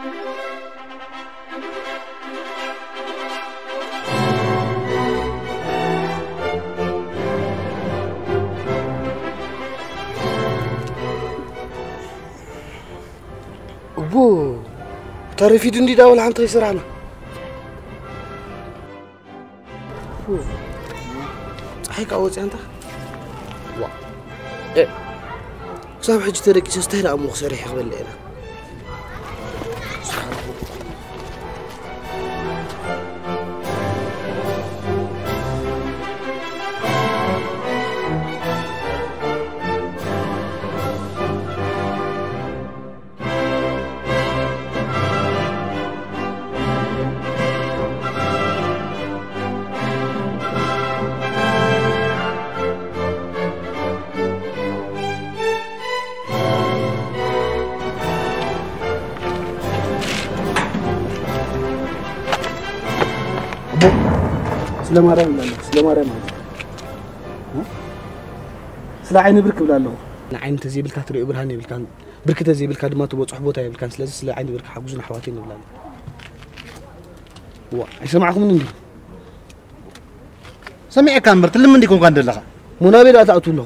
أبو ترى في دندي داول عن تيسر أنا هيك أوز أنت وا إيه صاحب حج ترك تستهل أمو خسريح قبل ليلة سلامارم لا سلامارم سلا عيني برك بلا له عين تزيبل كاتري برهاني بالكان برك تزيبل كاد تبو صحبوتا بالكان سلازي سلا عيني برك حجوزنا حواتين بلا وا يسمعكم من عندي سمعي كامبرت لمن ديكم كان دلها منابي لا تاعتو له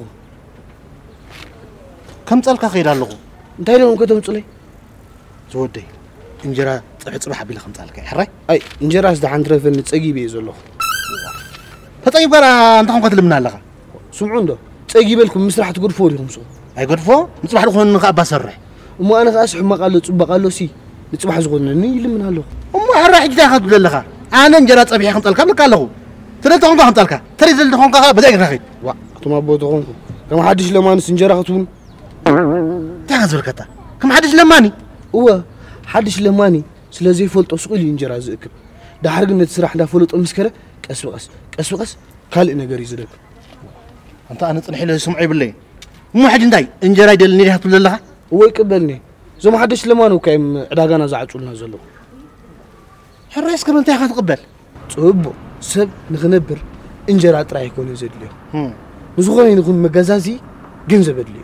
كم صالك خير له انتي لهم كتم صلي زودي انجرا صبح بلا خم صالك حراي اي انجرا زد عندرفن صقي بي زلو فطيب برا انت كنت لمنا لها سمعون ده صقي بالكم مسرح تغرفوا لهم سو اي غرفو مصباح دخون خا بسرح وما انا اسح ما قالو صبق قالو سي نصبح زغنني لمنا له حرا حج تاخذ لها انا انجرا صبيح خنطلك ما قالو ترى تكون خنطلك ترى زل تكون خا بدك نخيد وا انتم ابو تكونكم كم حدش لمانس انجرا خطون تاخذ بركتا كم حدش لماني هو حدش لماني سلازي فلطو سقيل انجرا زكب دحرغنت سراح دا فلطو مسكره قس بقس كالي نغير يزدك انت انا صنحي له سمعي بالله مو حد انتي انجرا يدلني ريحه لله هو يقبلني زو ما حدش لمانو كايم عداغانا زعصولنا زلو حريس كم انت تقبل صبو سب نخنبر انجرا طراي يكون يزدليو بزغوني نكون مغازازي ገንዘብ يدليو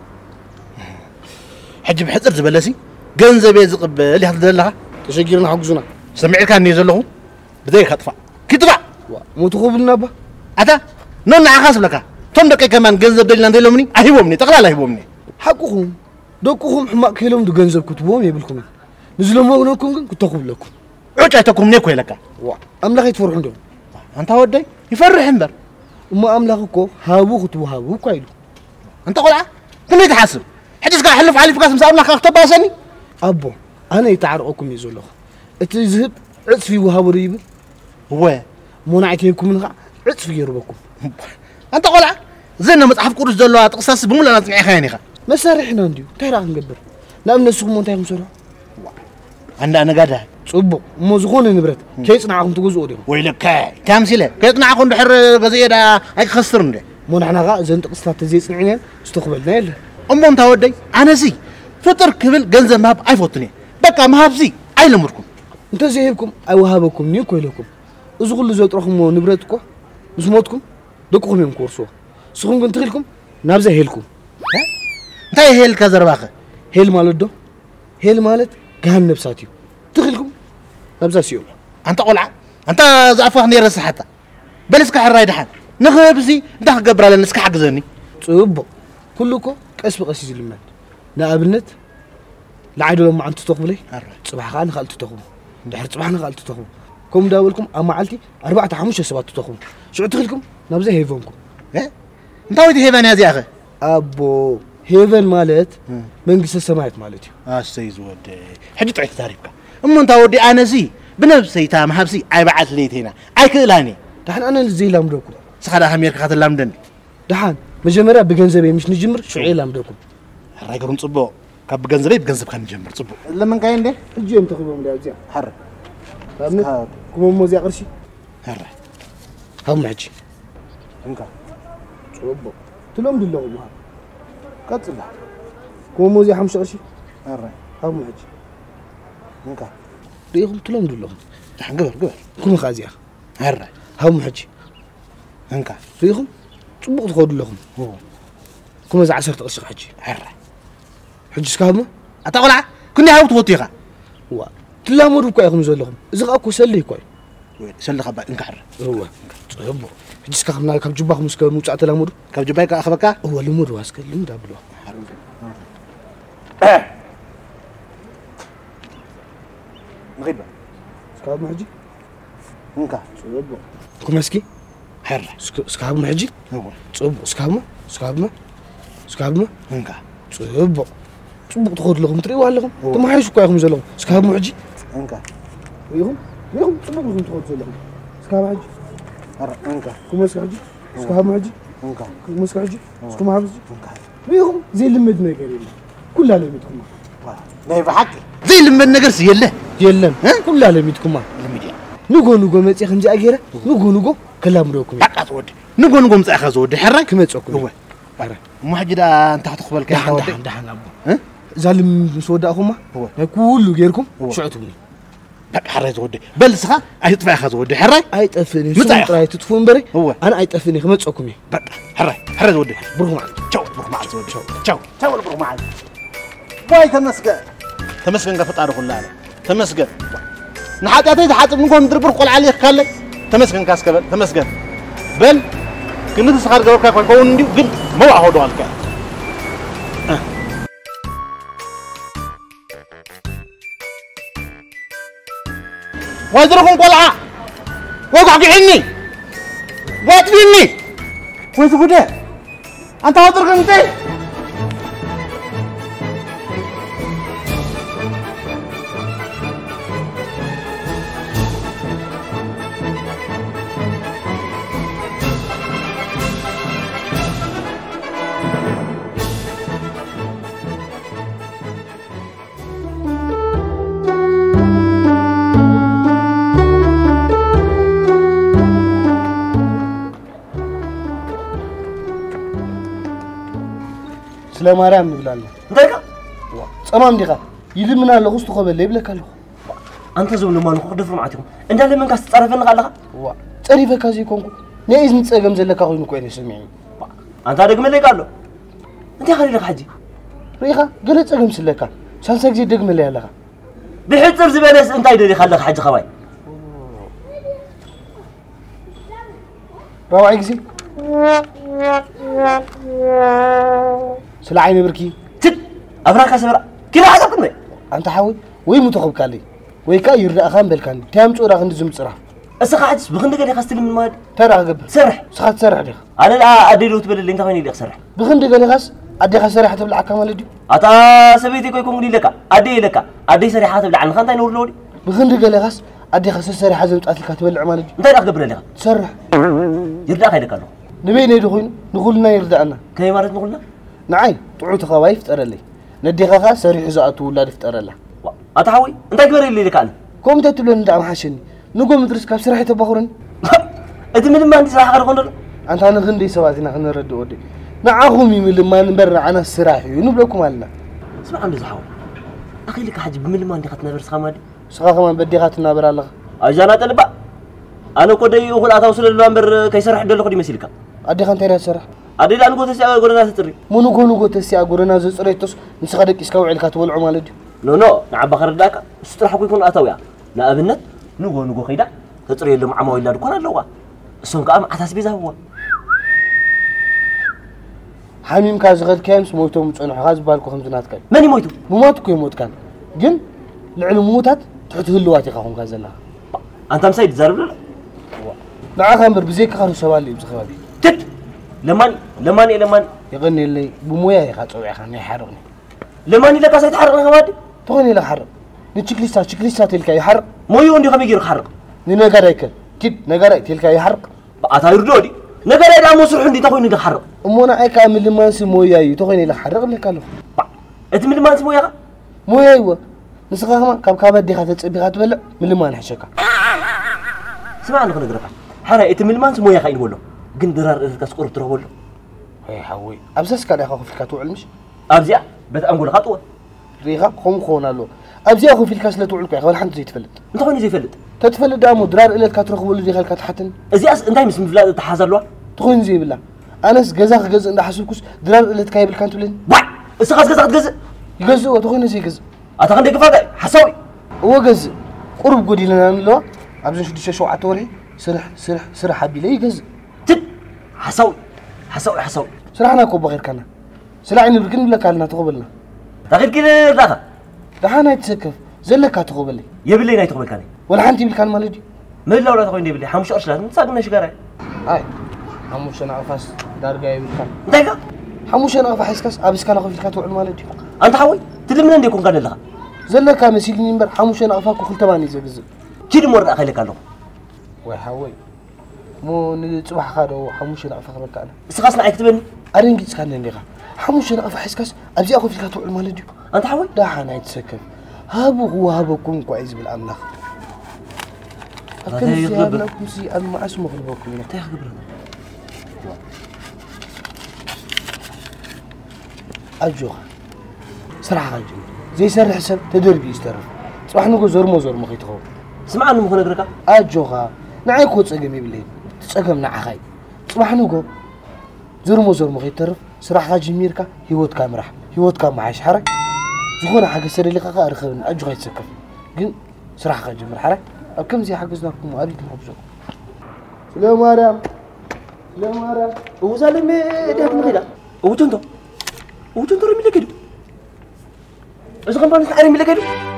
حج بحضر زبلسي ገንዘብ يزقبل يحضر لها تشجيرنا حقزنا سمعي كان يزلو بداي خطفا كتبا مو تخوبنا با اتا نون عخاس لك توم دقي كمان ገንዘብ دلنا دلومني اهيبومني تقلالا اهيبومني حقكم دقكم حماق كيلوم دو ገንዘብ كتبوم يبلكم نزلمونكم كن كتخوب لكم عجاتكم نيكو لك املاخ يتفرحون دو انت ودي يفرح انبر وما املاخكو هابو كتبو هابو كايلو انت قلعه كنت تحاسب حدث قاعد حلف علي فكاس مسا املاخ اختباسني ابو انا يتعرقكم يزلخ اتزهب عصفي وهابو ريب هو منعتيكم من عصفي يربكم انت قلعه زين مصحف قدس دلوا تقصص بمولا نصنعي خيانيخه مسارحنا نديو تيرا نقبر لا من نسكم مونتاي مسرو انا قاعد صبو مو زغون نبرت كيصنعكم تغزو ديو ويلك كامسيله كيصنعكم دحر غزيدا اي خسرنده مو نحنا غا زنت قصات تزي صنعين استقبلنا يله امو انت ودي انا سي فطر كبل غنزب ماب ايفوتني بقى مهابزي ايلمركم انت زيهبكم اي وهابكم نيكو يلكم ازو كل زوطركم نبرتكم بسموتكم دقكم يوم كورسو سخون كنت تخيلكم نابزا هيلكم انت هيل كزرباخه هيل مالت دو هيل مالت كهن نفساتيو تخيلكم نابزا سيول انت قلعه انت زعفه نيرس حتى بلسك حراي دحان نخبزي انت خبر على نسك حقزني صبو كلكم قس بقس يزلمن نابنت لعيدو لما انت تقبلي صباح خان خالت تقبل دحر صباحنا خالت تقبل كم داولكم امعلتي 4 5 7 تقبل شو تخيلكم نابزا هيفونكم انت ويدي هيفان يا زي اخي ابو هيفن مالت منقص السمايت مالتي سيز ودي حدي طيح تاريخك امو انت ودي انا زي بنفسي تام حبسي اي بعت ليت هنا اي كلاني دحن انا زي لامدكم سخدا امير خاطر لامدني دحن مجمرا بغنزبي مش نجمر شعي لامدكم راي قرن صبو كاب بغنزبي بغنزب كان نجمر صبو لمن كاين ده اجيم تخبهم ده ازيا حر فهمت كم موزي قرشي حر هم حجي انكا صبو تلوم دلهم قصل كم موزي 5 قرشي حر هم حجي انكا ريهم تلوم دلهم دحن قبر كم خازيا حر هم حجي انكا ريهم صبو تخود لهم كم 10 قرشي حجي حر حجي سكامه اتقلع كني هاو توتيغا وا تلامروا كوي يخم زلهم إذا أكو سلي كوي سلي خبا إنكار هو طيب جيس كخمنا كم جباه مسك موسع تلامر كم جباك أخبك هو لمر واسك لم دابلو غيبة سكاب محجي إنكار طيب كمسكي حر سكاب محجي هو طيب سكاب إنكار طيب تخذ لهم تريوا لهم تما حيش كوي يخم زلهم سكاب محجي إنكار يهم طيب لهم تخذ لهم سكاب محجي إنكار كمسك حجي سكاب محجي إنكار كمسك حجي سكاب محجي ويهم زي اللي مدنا قريب كلها لميتكم نايف حكي زي لما النقرس يلن كلها لميتكم نقو متي خنجي اغيره نقو كلام روكم حقات ودي نقو مصاخ زودي حراك مصكم هو محجدا انت تخبل كان ودي دحن ابو زالم مسوداكم كله غيركم شعتوني حراي زودي بل سخا اي طفا خزودي حراي اي طفني مطراي تطفون بري انا اي طفني خمصكم بقى حراي زودي بركم تشاو بركم عاد زودي تشاو بركم عاد باي تمسكن كفطار كلها تمسكن نحاتي حاطب نكون دربر قول عليك كله تمسكن كاسكبل تمسكن بل كنت سخار غوكا كون دي ግን مو اهودو አልከ وادركم قلعه وقعقعني واتفيني وين تقول انت وادرك انت سلام مرام نبلالله دايكا صمام ديقا يلمنا له خص تخبل يبلك له انت زول ما نخو دفر معتكم انت لمن كاس تصرفنا قالها وا صريفك هذه كونكو نايز نصقم زلك خوينو كوين سمعي انت دغم لي قالو انت خلي لك حجي ريخا قلت صقم سلكا سالسا جي دغم لي يالها بحصر زبالس انت يدري خلك حجي خواي راوعي جزي سلا عيني بركي تد ابراك سبرا كيف حسبكم انت حاول وي متخبك لي وي كا يردا خان بالكان تام صورا خند زمصرا اسخا حدس بخند غير خاستل من ماد ترى قبل سرح سخات سرح ديخ انا لا اديرو تبل اللي انت وين اللي سرح بخند غير خاص ادي خسرح تبلع كمال دي اتا سبيتي كوي كون لك ادي سرحه تبلع عن خانتا ينور لودي بخند غير خاص ادي خسرح حزم طاتلك تبلع مال دي انت لا قبل لك سرح يردا خيلك له نبي نيدو خوين نقولنا يردانا كاي مارت نقولنا نعاي طعو تخواي فتر لي ندي خاخا سريح زاتو ولا فتر له اتحوي انت كبر اللي لك انا كوم تتلون ندعم حشني نقول مدرس كاب سرح تبخرن انت من ما انت صح غير انت انا غندي سواتنا خنرد ودي نعاهم يمل ما نبر انا السراح نبلكم مالنا اسمع عم زحاو اخي لك حاج بمل ما انت خدنا برس خمادي سخا كمان بدي خاتنا بر الله اجانا تلبا انا كودي يقول اتاوصل الامبر كيسرح دلو خدي مسلك ادي خان تيرا سرح ادي لان قوت سي غورنا ستري منو كونو قوت سي غورنا زصريتوس نسخا دقيس كوعل كاتولعو مالدي نو نعب خرداك استرحكو يكون اتاويا لابنت نغو خيدا تطري لهم عمو يلا دكون لوا اسون كام عتاس بيزا هو حميم كاز غد كامس موتو مصنح غاز بالكو خمسنات كاي من يموتو موتكو يموت كان جن العلم موتات تحت هلواتي خاهم كازلا انت مسيد زرب لا نعا خمر بزيك خارو شوالي بزخوابي تت لمان يغني لي بمويا يخاصوي خان يحرقني لمان لك سيت حرقنا خوادي تغني لك حرق نتشكليستا تلك يحرق مويو اندي خمي يغير حرق ني نغرايك كيد نغراي تلك يحرق اتا يردودي نغراي دا مسرح اندي تخوي نغ حرق امونا اي كامل ما سي موياي تغني لك حرق لك له انت من ما سي موياي و نسخه كمان كاب دي خاطر تصبي تبلع من ما نحشكا سمع انك نغرق حرا انت من ما سي مويا خاين ولو ግን ድራር ተስቆር ትረወሉ አይ ሐዊ አብዛስ ካዳ ኻው ፊልካቱ ዕልምሽ አብዚያ በጣም ጎል ኻጥወ ሪኻ ኮም ኾናሎ አብዚያ ኹ ፊልካስ ለትውልኩ ይኸል ሓንቲ ዘይትፈልጥ እንተ ኮይኑ ዘይፈልጥ ተትፈልጥ ዳሞ ድራር እለት ካትረኽበሉ ዲኸል ካትሓትን እዚያስ እንታይ ምስ ምፍላጥ ተሓዘልዋ ትኾን ዘይብላ ኣነስ ገዛ ክገዝእ እንዳሓስብኩስ ድራር እለት ካይብል ካንትብልን ዋይ እስኻስ ገዛ ክትገዝእ ይገዝእ ትኾን ዘይገዝእ ኣታ ክንደይ ክፋዳ ሓሳዊ وجز قرب قولي لنا لا أبزن شو شو عتوري سرح حبيلي يجز تب حسوي سرحنا كوب غير كنا سلعنا بركن ولا كنا تقبلنا غير كده دخل دحنا يتسكف زلك هتقبلي يبلي لا يتقبل كاني ولا حنتي بالكان مالدي من لا ولا تقولي يبلي حمش أشلات نتصاقنا شجرة هاي حموش أنا أفاس دار جاي بالكان دقيقة حموش أنا أفا حسكس أبس كان أخو في الكاتو مالدي أنت حوي تلمنا عندي يكون قال لها زلك كان مسيلني نمبر حموش أنا أفاك وخل تباني زي كده مرة أخليك له وحوي مو نتصبح خادو حموش أنا أفاك بكان سخاصنا عكتبني أرنجي سكان نيجا حموش أنا أفا حسكس أبزي أخو في الكاتو مالدي أنت حوي دحنا يتسكف هابو هو هابو كون كويس بالأملاخ أكن سيابنا كوسي أنا ما أسمع غلبكم هنا تاخذ برا أجوها صراحة أجو زي سر حسب تدربي يسترف صراحة نقول زور ما خيتخو سمع عنه مخنا قرقة أجوها نعيكو تسقمي بالليل تسقم نعخاي صراحة نقول زور ما خيترف صراحة جميركا هيوت كامرح هيوت كام معاش حرك زخونا حاجة سر اللي قاقا أرخبن أجو يتسكف قل صراحة جمير حرك أو كم زي حجزناكم وأبيكم حبزوكم سلام مرام وزالم ده من غيره وجندو رمي لكيدو إيش كان بانس رمي لكيدو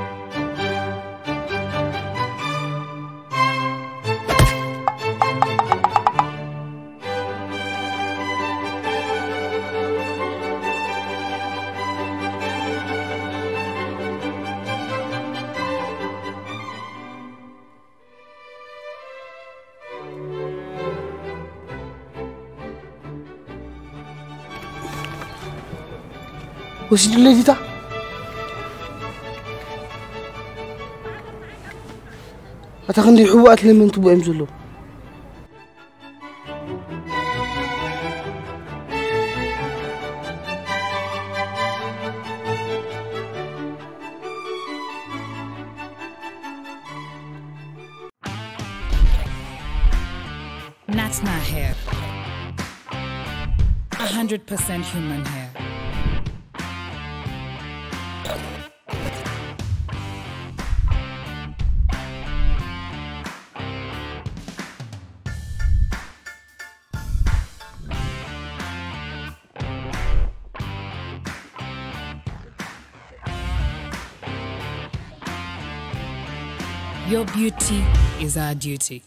وش اللي جيته؟ أتخلي حوات لمن تبغى يمزلوا. That's not hair. 100% human hair. Your beauty is our duty.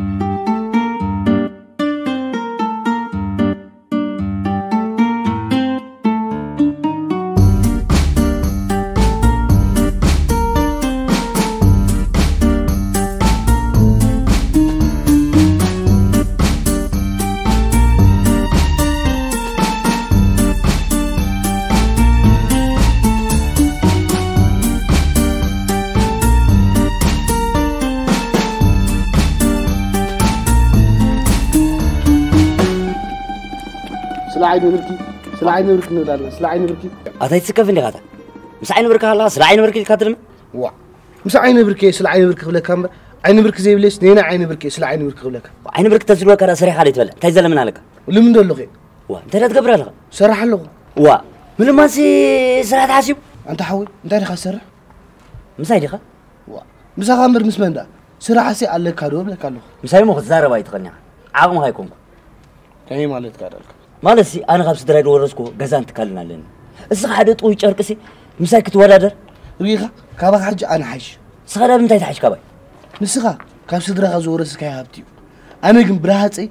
سلعين بركي نقدر سلعين بركي أتاي تسكف اللي قاعدة مش عين بركة الله سلعين بركي كاترم وا مش عين بركي سلعين بركي ولا كام عين بركي زي بليش نينا عين بركي سلعين بركي ولا كام عين بركي تزلوا كرا سريح عليه تبلع تايزل من عليك ولا من دول لغي وا أنت لا تقبر لها سرح له وا من ما سي سرعة حاسب أنت حاول أنت اللي خسر مسايدي خا وا مش غامر مسمن ده سرعة سي على كارو ولا كارو مساي مو خزارة بايت غنيا عاقم هايكم كاي مالت كارلك مالسي أنا خمس دراج ورسكو جزان تكلنا لين الصحة طوي شاركسي مساكت ورادر ريخا كابا حج أنا حج صغيرة بنتي تحج كابا نسخة كابس دراج ورس كاي هابتي أنا جم برهاتي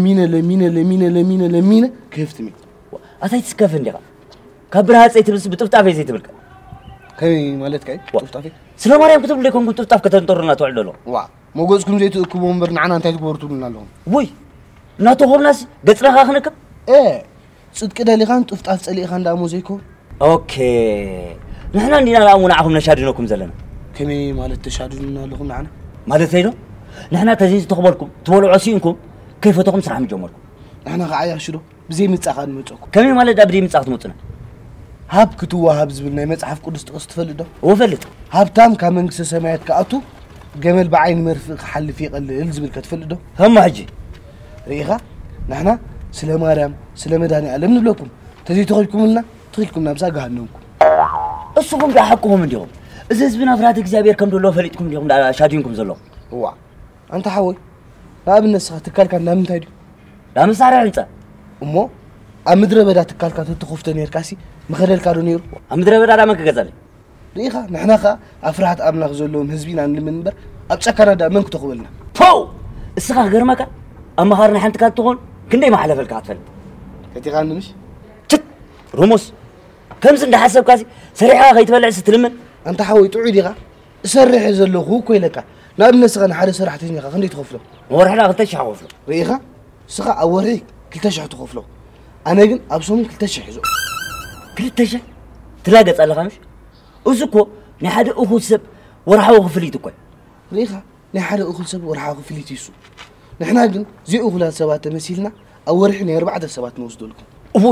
لمينة كيفتمي أتاي تسكفن ليها كبرهاتي تبص بتفتح في زيت بركة كاي مالت كاي تفتح سلام عليكم كتب لكم كنت تفتح كتنطرنا تعللوا وا موجودكم زيتكم ومبرنا أنت تكبرتوا لنا لهم وي ناتو هورناس قصنا خنكم إيه صدق كده اللي خان تفتح تسألي خان دامو زيكو أوكي نحن عندنا لا منعهم نشادنكم زلنا كمي مالت تشادنا لكم معنا مالت هينو نحن تزيد تخبركم تولوا عسينكم كيف تقوم سرعة من جمركم نحن قاعد شنو بزي متصاخد متصكم كمي مالت أبدي متصاخد متنا هاب كتوه هاب زبلنا متصحف قدس تقص تفلده وفلت هاب تام كمان سمعت كأتو جمل بعين مرفق حل في قل زبل كتفلده هم حجي ريخا نحن سلام مريم سلام داني ألم لكم تزيد تخلكم لنا بس جهنمكم الصفهم بحقهم اليوم إذا بنا فرات إجابير كم دولار فريتكم اليوم دا شادينكم زلوا هو أنت حاول لا بالناس تكال كان نام تايدو لا مسارع أنت أمو أمدري بدأ تكال كان تخوفتني يركاسي مخدل كارونير أمدري بدأ دا ما كجزالي ريخا نحن خا أفرحت أملاك زلون هزبين عن المنبر أبشكرنا دا منك تقبلنا فو السخاء غير مكان أما خارنا حنت كات تقول كندي ما حلف الكات فل كتي غان مش شت رموس كم سند حسب كاسي سريعة غيت بلع ستلمن أنت حاول تعودي غا سرح زلو هو كويلك نابن سخن حدا سرحتني غا خندي تخفلو ورحنا قلت شحوفلو ريخا سخاء أوريك كل تشح تخفلو أنا جن أبصم كل تشح يزو كل تشح تلاقت على خمش أزكو نحد أخو سب ورحوا غفليتو كوي ريخا نحد أخو سب ورحوا غفليتيسو نحنا جن زي أخو سبات مسيلنا أوريحنا أربعة سبات نوصل لكم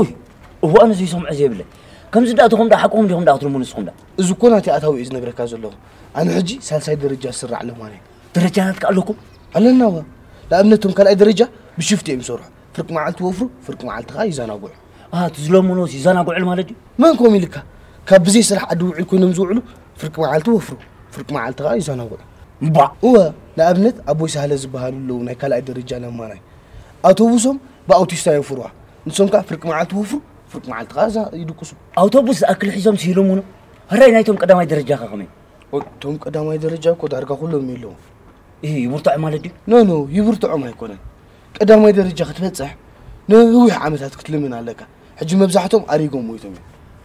أبوي أنا زي سمع زي بله كم زد أتهم دا حكوم دهم دا أتلمون سخون دا إذا كنا تأتوا إذن بركاز الله أنا حجي سالساي درجة سرع لهم أنا درجات قالكم علنا هو لا أبنتهم كلا درجة بشفتي مسرح فرق معلت وفرو فرق معلت غاي زانا قول تزلمونو سي زانا قول مالدي من كومي لك كبزي سرح أدو يكون مزوعلو فرق معلت وفرو فرق معلت غاي زانا قول با هو لا أبنت أبوي سهل زبهالو لو ناي كلا درجة لهم أنا أوتوبوسهم بأوتيستا يفروها نسون كا فرق معلت وفرو فرق معلت غازا يدوكسو أوتوبوس أكل حزام سيلومونو هراي نايتهم قدامي درجة خامين توم قدامي درجة كود أرجع كلهم ميلون إيه يبرتع مالدي نو يبرتع ما يكونن قدامي درجة ختفتح نو عامتات كتلمن عليك حجم مبزحتهم أريقهم ويتم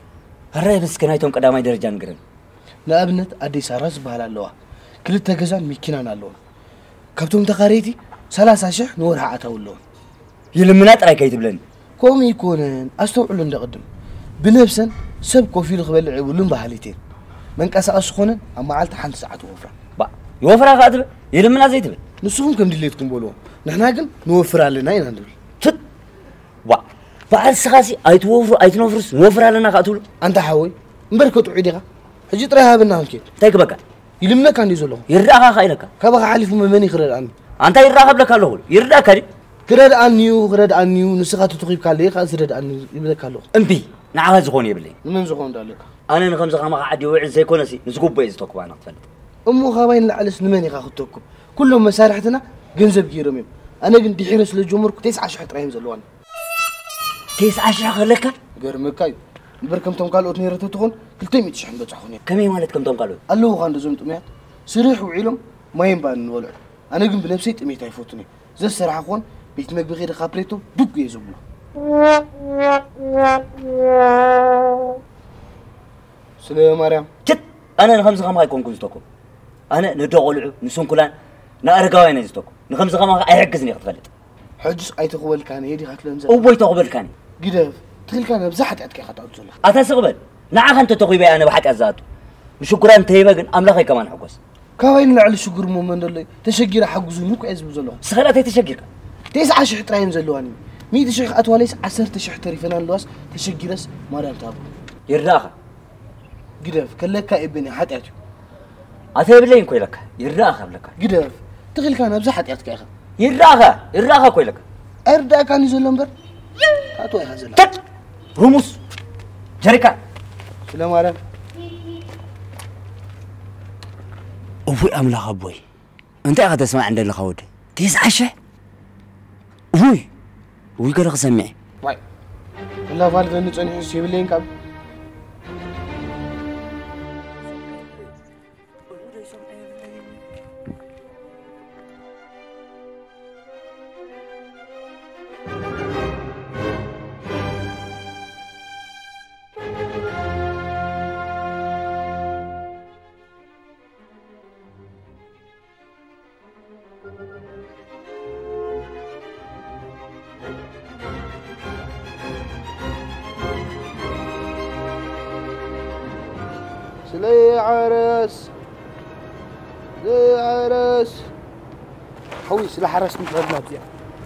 هراي بس كنايتهم قدامي درجة نقرن لا أبنت أدي سارس بهاللوا كل التجزان ميكينا نالون كابتن تقاريتي 3 شح نور عتاولون يلمنات راي كيتبلن كوم يكونن أستوعلون دقدم بنفسن سب كوفيل خبل عولون بحالتين من كاس أسخونن أما عالت حنت ساعة وفرة با يوفر غادب يلمنا زي تبل نسوهم كم دليتكم بولون نحنا قل نوفر لنا ين هندل تت با بعد سخاسي أيتوفر أيتنوفرس نوفر لنا قاتلو أنت حاوي مبركة عيدها هجي تريها بالنهار كيت تايك بكا يلمنا كان يزولهم يرداها خايلك كبغى حالف من يخرج عني أنت يرداها بلك له يرداها كذي كرد عنيو نسخات تقيب كالي خاص رد عني يبدا كالو أمبي نعال زخون يبلي من زخون دالك أنا نخمس خما عادي وعد زي كونسي نسكوب بيز توكو أنا تفلت أمو خاوين لعلس نماني خاخد توكو كلهم مسارحتنا جنزب جيرميم أنا قلت حيرس للجمهور 9 شحط رايم زلوان 9 شحط لك قرمكاي بركم توم قالوا تنيرتو تخون كلتي متشحن بتصحوني كمي مالتكم توم قالوا الله غاند زمت ميات سريح وعيلم ما ينبان نولع أنا قلت بنفسي تميت يفوتني زي السرعة خون بيتمك بغير خابريتو دوك يزبلو سلام مريم جد أنا نخمس خما يكون كوزتكم أنا ندغلع نسون كلان نأرجعوا ينزتكم نخمس خما أيركزني أتفلت حجز أي تقبل كان يدي خاتلهم زي أو بيتقبل كان قدف تخيل كان بزحت أتكي خطأ تزول أتسقبل نعم أنت تقوي أنا بحق أزاتو شكرا تيبا أملاخي كمان حقوس كاوين لعل شكر مومن دلي تشجير حقوزو نوك عزبو زلوه سخلات تشجير 9 شح ترايم زلواني 100 شح أتواليس 10 شح تريفنا اللواس تشجيرس مريم تابو يراخا قدف كلك ابني حد أتو أتبلين كويلك يراخا بلك قدف تخيل كان بزحت أتكي أخا يراخا كويلك أردا كان يزلون بر أتوي هزلا تت رموس جريكا سلام مريم أبوي أملاخ أبوي أنت أخذ تسمع عند الخود 9 شح أبوي قال سمعي واي الله فارد نتصني حسي بلين كاب سلي عرس حوي سلا حرس متغدنا بزيا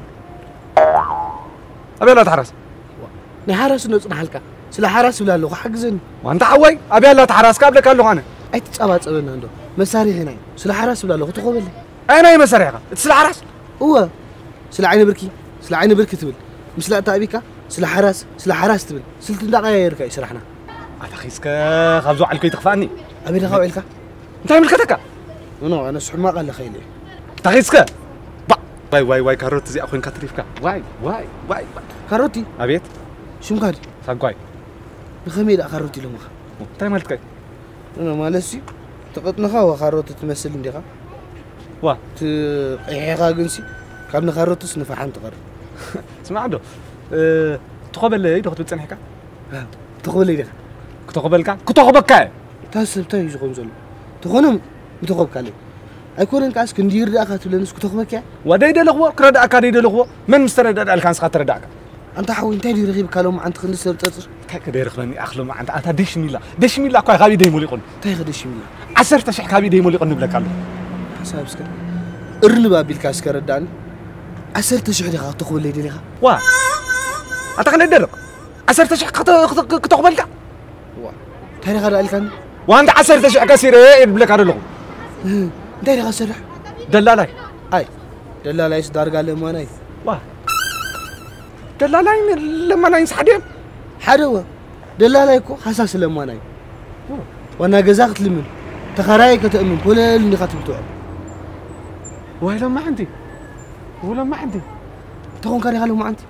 أبي لا تحرس نحرس نصنع حلقة سلا حرس ولا لغة حجزن وأنت حوي أبي لا تحرس قبل كله أنا أي تتصابت أبنا عنده مساري هنا سلا حرس ولا لغة تقبل أين أي مساري سلا حرس هو سلا عين بركي تبل مش لا تابيكا سلا حرس تبل سلت دقايق يركا يسرحنا أتخيسك خبزوا على الكي تخفاني أبي لغاو علكا انت ملكتك انا سحما قال خيلي تغيسك واي كاروت زي اخوين كاتريفكا واي كاروتي ابيت شو مكاد سانكواي بخميل كاروتي لما انت مالك انا مالسي تقطنا خا كاروت تمثل انديها وا ايغا جنسي كابنا كاروت سنفحان تقر اسمع عدو تقبل لي دخت بتصنحك تقبل لي كتقبلك تاسب تاي زغون زلو تخونم متقبك علي أيكون كاس كندير داك تبلنس كتخبك يا وداي دلغو كردا اكادي دلغو من مسترد الكانس خاطرداك انت حاول انت دي رغيب كلام عند خلص تطر كدير خلني اخلو مع انت دش ميلا كاي غابي ديمولي قن تاي غدش ميلا 10 شح غابي ديمولي قن بلك الله حسابسك ارنبا بالكاس كردان 10 شح دغه تقبل لي دغه وا انت كان درق 10 شح كتقبلك وا تاي غدا الكان وانت 10 شح كسير بلك دلغو انت دغه سرح دلالاي اي دلالاي دارغا لماناي وا دلالاي لما نايس حديم حدوا دلالاي كو حساس لماناي وانا غزاخت لمن تخراي كتامن كل اللي خاتمتو ولا ما عندي تكون كاري غالو ما عندي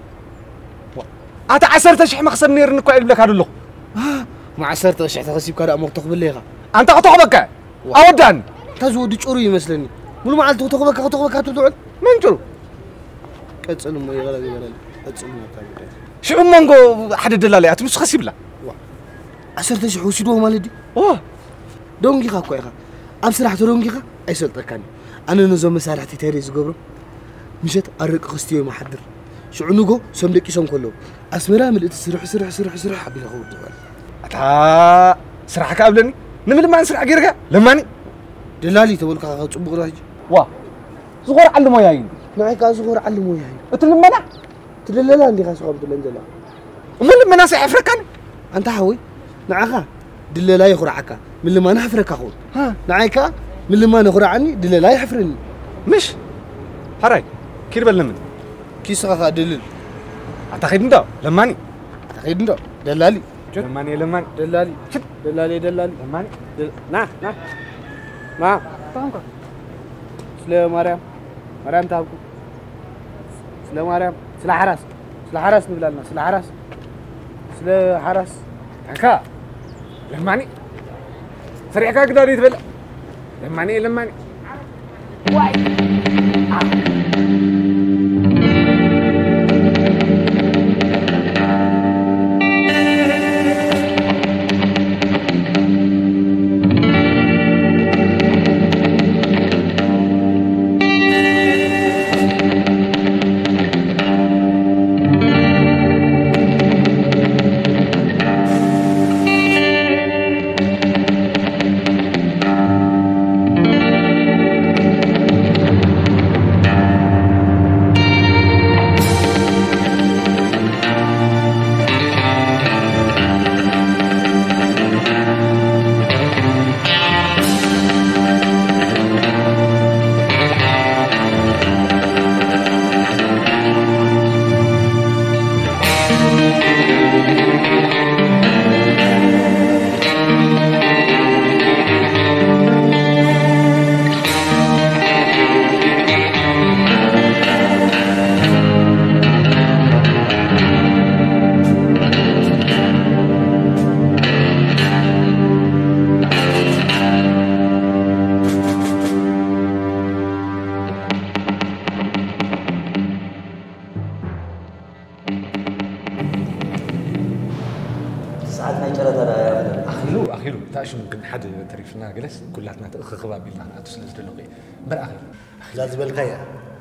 اتا 10 شح مخسر نير نكو بلك هدلو مع 10 شح تغسيب كاري امك تقبل ليها انت قطعبك اودان تزود جوري يمسلني ملو معلت تقبك تدعو من جرو قصل مو يغلى قصل ما تاع شو مونغو حد دلالي اتمس خسيبلا 10 شح وسيدو مالدي دونغي خا كويخا ام سرح دونغي خا ايسلطكاني انا نزو مسارحتي تيري زغبرو مشت ارق خستيو ما حدر شعنوغو سمدقي سم كلو اسمرا ملت سرح حبي لخود اتا سرحك قبلني نمل ما نسرح غيرك لماني دلالي تبولكا صبغ راج وا زغور علمو ياي معيكا زغور علمو ياي اتلمنا تدللا عندي خاص قبل تلنجلا من مناس يحفركن انت حوي نعخا دللا يخرعك من لما نحفرك اخو نعيكا من لما نخرعني دللا يحفرني مش هراي كير بلمن كيسا دلل اعتقد انت لماني اعتقد انت دلالي لماني دلالي لماني نا ما تامكو سلا مريم تامكو سلا مريم سلا حراس نبلالنا سلا حراس هكا لماني سريعك قدر يتبلع لماني واي أخيرو تاش ممكن حد تريفنا جلس كلاتنا خباب بينا أتوسل زدلقي بالأخير لازم بالكيا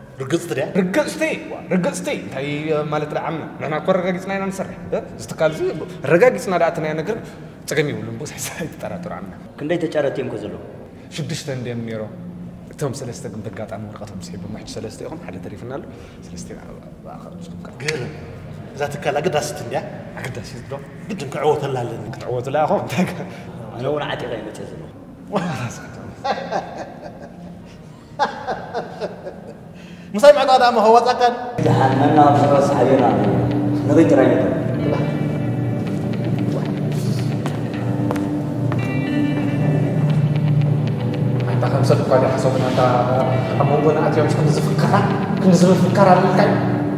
رجستي هاي مالت العمنا نحن كور رجعنا هنا نسرح استقال زي رجعنا دعتنا نقدر تقمي ولن بوس حسيت ترى عمنا كندي تجارة يوم كزلو شدشت عندي ميرو توم سلسته قم دقات عن ورقتهم سيب ما حد سلسته يقوم حد تريفنا له سلسته آخر غير إذا تكلا قد أستنديا قد أستندو قد نكعوت الله لنا كعوت الله أخو لو نعتي غير متزلو مسامع هذا ما هو تكن جهنمنا بسرعة حبينا نبي ترينا صدق قاعد حسبنا تا أمونغنا أتيا مش كن زفكر على الكاي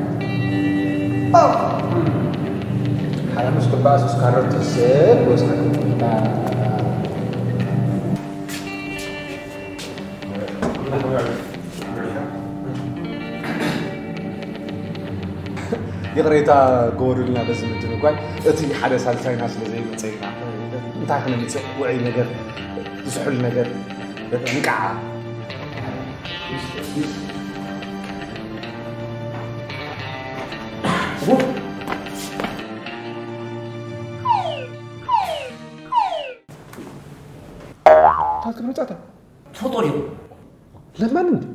حالا مش كل بعض سكرر تسير وسكرر تا يقريتا قولنا بس متنو كوي أتي حدا سالتين ناس لزي متسينا نتاخنا متسي وعي نجر زحل نجر نقع تاكل متاتا تفطري لما نندي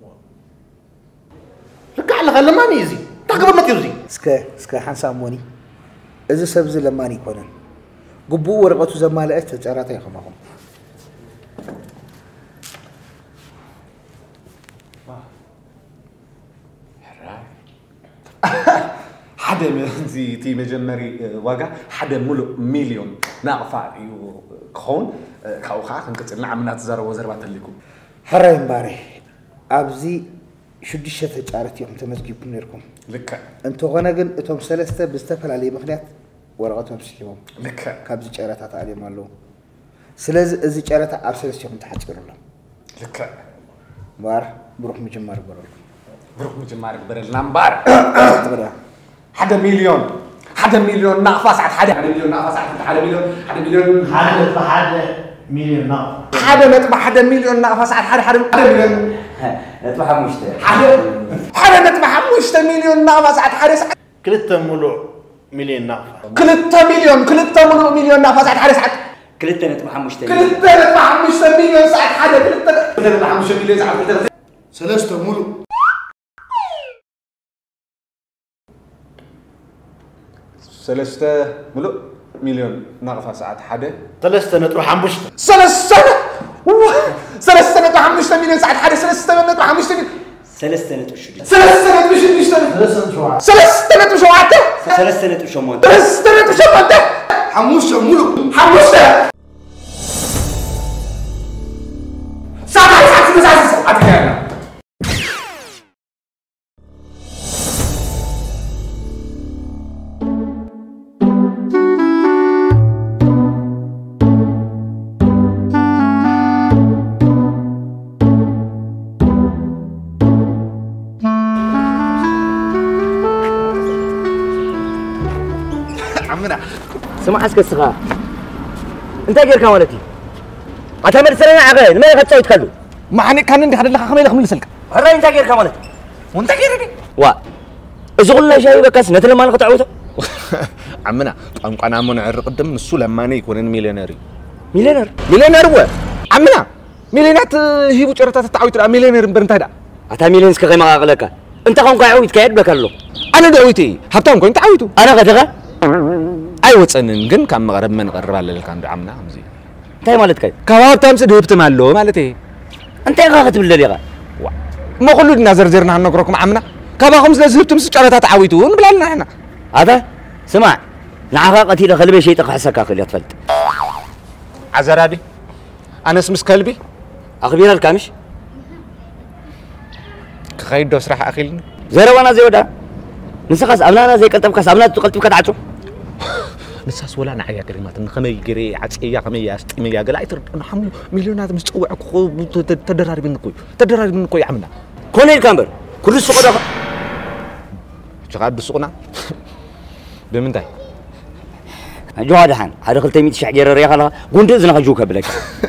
رجع لها لما نيزي تاكل ما تيوزي اسكا حنساموني اذا سبز لما يكونن قبو ورقته زمالات تجارات يخمهم حدا من زي تي مجمري واقع حدا ملو مليون ناقفا كون كاوخا كنقصلنا عمنا تزارو وزربات لكم حرايم باري ابزي شدشه تجارات يوم تمزجيكم نيركم لك انتو غنا ግን እቶም ሰለስተ ብዝተፈል عليه ምክንያት ወረቀቶም ስሊሞም لك ካብዚ ጨረታ ታዓሊም አለው ስለዚህ እዚ ጨረታ ኣብ ሰለስቲኩም ተሓጭሩሎም لك ባር ብሩክ ምጅማር በረሉ بروح مجمار برلنا مبار حدا مليون ناقفة ساعة حدا مليون ناقفة ساعة حدا مليون نتبع حدا مليون ناقفة ساعة حدا مليون نتبع حموشته حدا نتبع حموشته مليون ناقفة ساعة حدا كلتا ملو مليون ناقفة كلتا ملو مليون ناقفة ساعة حدا ساعة كلتا نتبع حموشته مليون ساعة حدا كلتا نتبع حموشته مليون ساعة ሰለስተ ሙሉ سلسته ملو مليون ناقفة ساعة حدا ثلاثة نتبع حموشته سلسته نتبع حموشته مليون ساعة حدا سلسته نتبع حموشته ثلاثة نتبع شديد سلسته نتبع شمونته حموشه مولو حموشته ساعة أتكلم سمع اسكت صغار انت غير كمالتي اتمر سنه عقل ما يغطوا يتكلوا ما حني كان عندي حدا لك خميل خميل سلك هراي انت غير كمالتي وانت غير دي وا اذا قلنا شيء بكاس نتل ما نقطعوته عمنا قنقنا من عر قدم نسو لما يكون مليونير هو عمنا مليونات هيبو ጨረታ ተጣውት مليونير برنتادا اتا مليون اسك غيما غلك انت كون قاعد يتكايد بكلو انا داويتي هبتام كنت تعويتو انا غدغه አይወፀንን ግን ካብ መቅረብ መንቀርብ ኣለልካ እንደ ዓምና ከምዚ እንታይ ማለት ከይ ካብ ሃብታም ስድብትም ኣሎ ማለት እየ እንታይ ኢኻ ክትብል ደሊኻ ما كله دنا زرزرنا هنقرأكم عمنا كاباكم سلسلت تمسك على تعويتون بلالنا احنا هذا سمع نعاقة قتيلة خلبي شيء تقحسك أخي يتفلت عزرادي أنا اسمس كلبي أخبير الكامش خير دوس راح أخيلني زيرو وانا زي ودا نسخس أبنانا زي كنتم كاس أبنات تقلتم كدعتو نساس ولا نعيا كريمات نخمي جري عتسيا خمي يستمي يا قلا يتر نحمل مليونات مستوعب تدراري بنكوي عمنا كون الكامبر كل السوق ده شغال بالسوقنا بمنتهي جواد حان هذا خلتي 100 شعير ريا خلا قند اذن خجوك بلك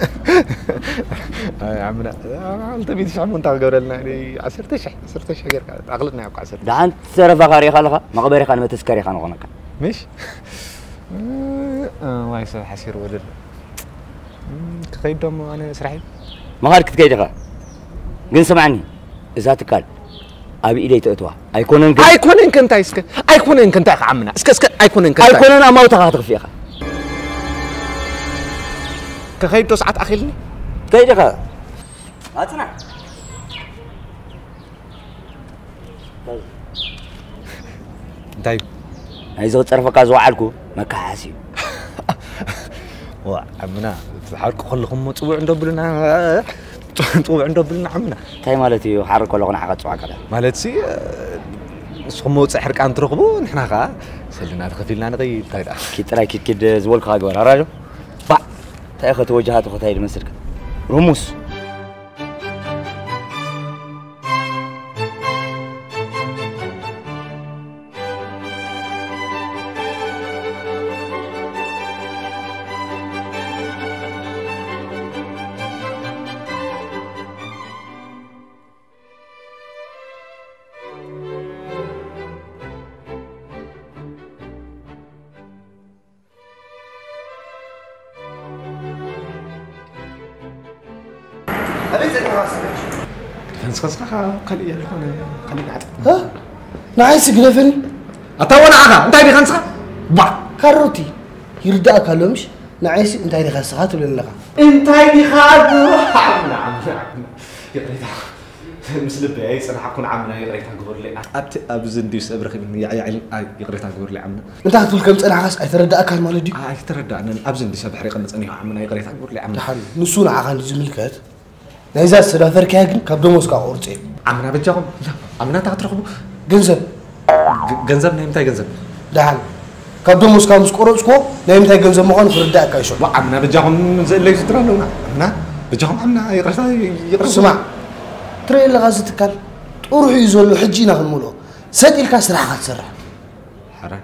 يا عمنا انت 100 شعير وانت قبرلنا 10 شعير اغلطنا يا 10 ده انت سرفا غاري خلا ما قبري خان ما تسكري خان غنك مش الله يسهل حسير ولد كيدهم انا اسرحي ما غارك كيدها قن سمعني اذا تقال ابي ايدي تقطوا ايكونن كنت اسك ايكونن كنت عمنا اسك ايكونن كنت ايكونن ما تغاطق فيها كخيدو ساعات اخيلني كيدها هاتنا طيب عايزو تصرفك ازوعلكو مكاسي وا عمنا تحركوا كلكم مصوع ندبلنا طوع عنده بلنا عمنا تاي مالتي حرك ولا غنى حقت صعقه مالتي سخمو صحرك ان ترغبو نحنا خا سلنا تخفيلنا نغي تايدا كي تراي كي زولك هاغور راجو با تاي اخو توجهات اخو تاي المسرك رموس فنسخسخا خلي يكون خلي قاعد ها نعيس قلفني اتوانا عغا انت هاي خنسخه با كاروتي يرداك هلومش نعيس انت هاي خسخات ولا لا انت هاي خاد نعم يقريت مسلب اي صراحه كون عمنا يقريت غبر لي ابزندي صبرخ يقريت غبر لي عمنا انت هتقول كم صنع خاص ايترداك مالدي ايتردانا ابزندي صبح ريق نصني عمنا يقريت غبر لي عمنا حل نسون عغان زملكات نايزا سدافر كاغن كاب دموسكا قرصي عمنا بجاكم عمنا تاترخبو ገንዘብ ገንዘብ ናይ ምታይ ገንዘብ ዳህል ካብ ደሞስካ ምስ ቆረፅኮ ናይ ምታይ ገንዘብ ምዃኑ ክርዳእካ ይሾ አምና በጃኹም ዘለይ ዝትራለውና አምና በጃኹም አምና ይቅርታ ስማዕ ትርኢ ኣለኻ ዝትካል ጥሩሑ እዩ ዘሎ ሕጂ ኢና ክንምልኦ ሰጢልካ ስራሕካ ትሰርሕ ሓራይ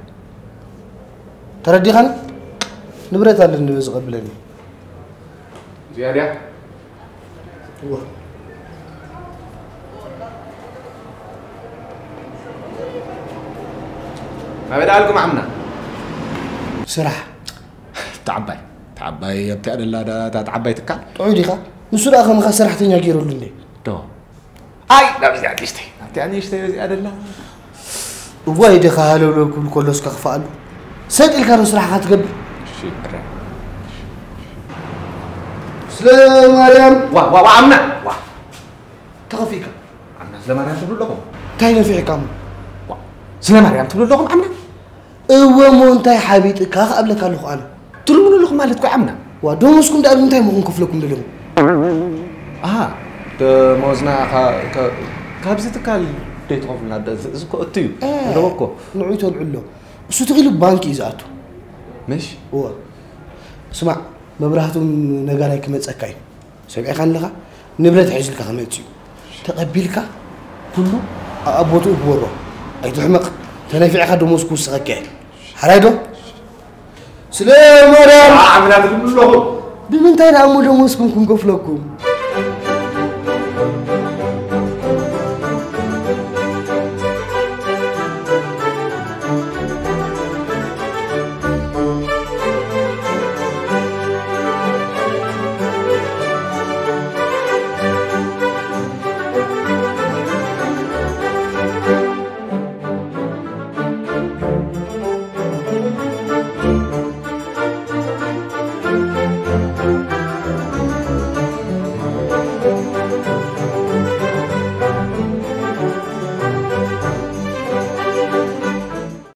ተረዲኻኒ ንብረት ኣለኒ ዝቐብለኒ ዝያድያ ما بدالكم عمنا سرح تعباي يبتي أدلا تعباي تكال تعودي خا نسرع خا مخا سرحتني غيرو لندي تو اي لا بزيادة اشتي يعني اشتي أدلا وايد خا هلو لو كلوس كخفالو سجل كانوا سرح خا تقبل شكرا سلام مريم وا عمنا وا تخفيك عمنا سلام مريم تقول لكم تاين في عكام سلام مريم تقول لكم عمنا هو مونتاي حبيبتك قبلك له انا تقولوا لكم مالتكم عمنا ودومسكم ده مونتاي ممكن كفلكم دلهم موزنا كابزتك ديت قفلنا زكو اتيو نروكو نعيتو العلو بس تغيلو بانكي زاتو مش هو اسمع مبراهتو نغاراي كمصكاي سمعي خان لها نبرت حيزلك خميتي تقبلك كله ابوتو بورو اي تحمق تنافع خدو موسكو سغكاي حرايدو سلام مريم عمنا تقول لهم بمنتاي نعمو موسكم كفلكم